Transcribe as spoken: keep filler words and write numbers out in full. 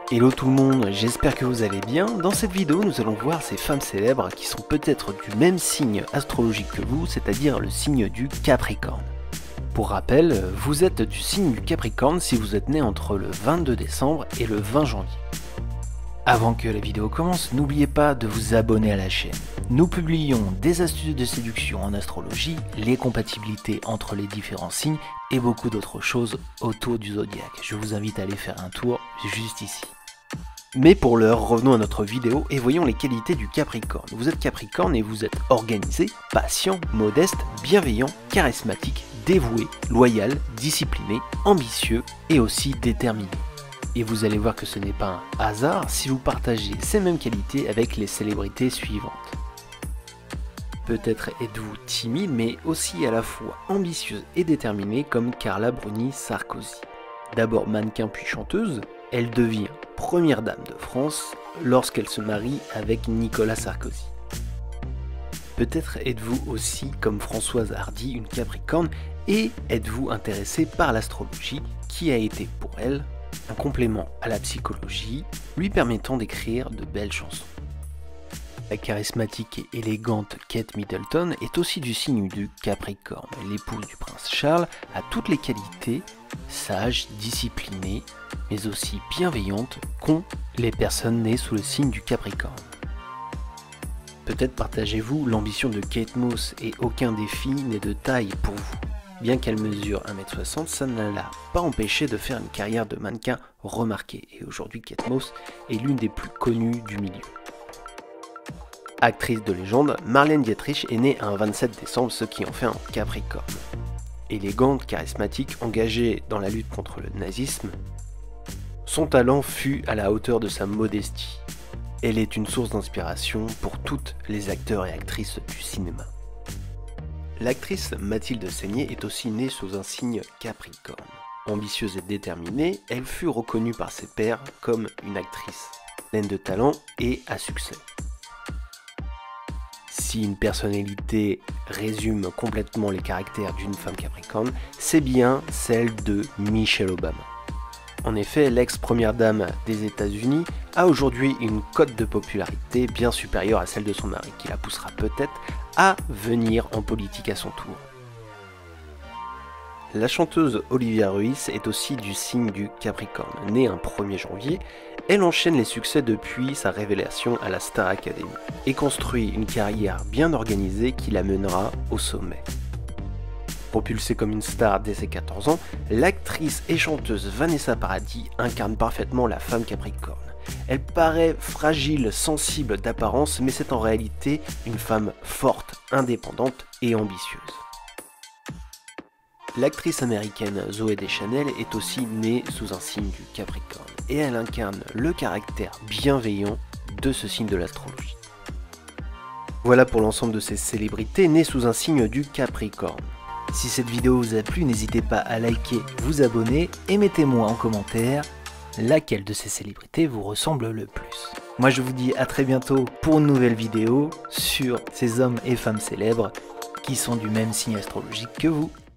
Hello tout le monde, j'espère que vous allez bien. Dans cette vidéo, nous allons voir ces femmes célèbres qui sont peut-être du même signe astrologique que vous, c'est-à-dire le signe du Capricorne. Pour rappel, vous êtes du signe du Capricorne si vous êtes né entre le vingt-deux décembre et le vingt janvier. Avant que la vidéo commence, n'oubliez pas de vous abonner à la chaîne. Nous publions des astuces de séduction en astrologie, les compatibilités entre les différents signes et beaucoup d'autres choses autour du zodiaque. Je vous invite à aller faire un tour juste ici. Mais pour l'heure, revenons à notre vidéo et voyons les qualités du Capricorne. Vous êtes Capricorne et vous êtes organisé, patient, modeste, bienveillant, charismatique, dévoué, loyal, discipliné, ambitieux et aussi déterminé. Et vous allez voir que ce n'est pas un hasard si vous partagez ces mêmes qualités avec les célébrités suivantes. Peut-être êtes-vous timide mais aussi à la fois ambitieuse et déterminée comme Carla Bruni Sarkozy. D'abord mannequin puis chanteuse, elle devient première dame de France lorsqu'elle se marie avec Nicolas Sarkozy. Peut-être êtes-vous aussi comme Françoise Hardy une Capricorne et êtes-vous intéressé par l'astrologie qui a été pour elle un complément à la psychologie lui permettant d'écrire de belles chansons. La charismatique et élégante Kate Middleton est aussi du signe du Capricorne. L'épouse du prince Charles a toutes les qualités, sage, disciplinée, mais aussi bienveillante qu'ont les personnes nées sous le signe du Capricorne. Peut-être partagez-vous l'ambition de Kate Moss et aucun défi n'est de taille pour vous. Bien qu'elle mesure un mètre soixante, ça ne l'a pas empêché de faire une carrière de mannequin remarquée. Et aujourd'hui, Kate Moss est l'une des plus connues du milieu. Actrice de légende, Marlène Dietrich est née un vingt-sept décembre, ce qui en fait un Capricorne. Élégante, charismatique, engagée dans la lutte contre le nazisme, son talent fut à la hauteur de sa modestie. Elle est une source d'inspiration pour toutes les acteurs et actrices du cinéma. L'actrice Mathilde Seigner est aussi née sous un signe Capricorne. Ambitieuse et déterminée, elle fut reconnue par ses pairs comme une actrice pleine de talent et à succès. Si une personnalité résume complètement les caractères d'une femme Capricorne, c'est bien celle de Michelle Obama. En effet, l'ex-première dame des États-Unis a aujourd'hui une cote de popularité bien supérieure à celle de son mari, qui la poussera peut-être à venir en politique à son tour. La chanteuse Olivia Ruiz est aussi du signe du Capricorne. Née un premier janvier, elle enchaîne les succès depuis sa révélation à la Star Academy et construit une carrière bien organisée qui la mènera au sommet. Propulsée comme une star dès ses quatorze ans, l'actrice et chanteuse Vanessa Paradis incarne parfaitement la femme Capricorne. Elle paraît fragile, sensible d'apparence, mais c'est en réalité une femme forte, indépendante et ambitieuse. L'actrice américaine Zooey Deschanel est aussi née sous un signe du Capricorne et elle incarne le caractère bienveillant de ce signe de l'astrologie. Voilà pour l'ensemble de ces célébrités nées sous un signe du Capricorne. Si cette vidéo vous a plu, n'hésitez pas à liker, vous abonner et mettez-moi en commentaire laquelle de ces célébrités vous ressemble le plus. Moi je vous dis à très bientôt pour une nouvelle vidéo sur ces hommes et femmes célèbres qui sont du même signe astrologique que vous.